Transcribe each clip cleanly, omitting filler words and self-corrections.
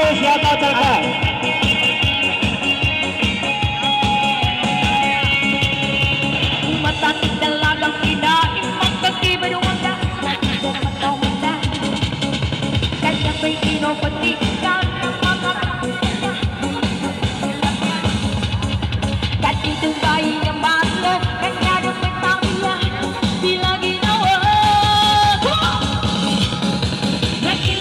siapa celaka? Mata tidak lagang tidak imang kaki berumanda. Mata mata kaya begino petikan kaki tu bayi yang balo kaya dapat tangnya bila ginawa lagi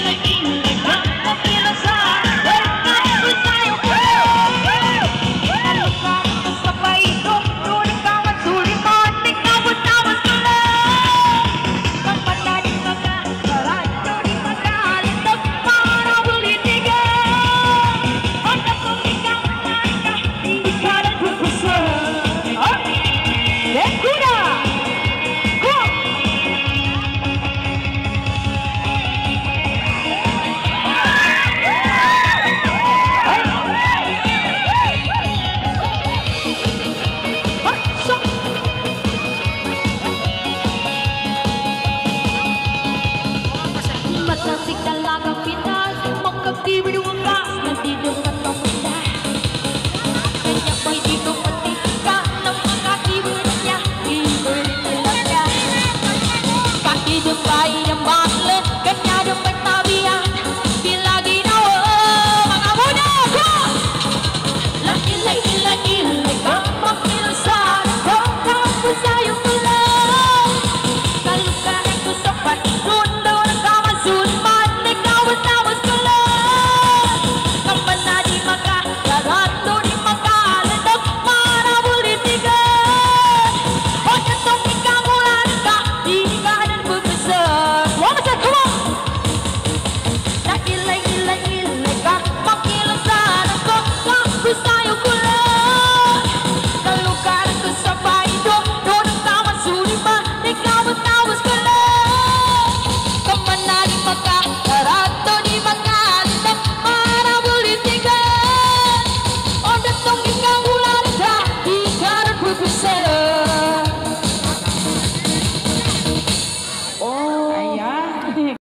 rasa berkata bersayang kalau kamu sampai itu duri kawan suri mati kamu tahu sudah kepada di maka raja di maka itu para beli tiga ada pemikiran mereka di sana berbesar dan kuda Masasik dalagang pinta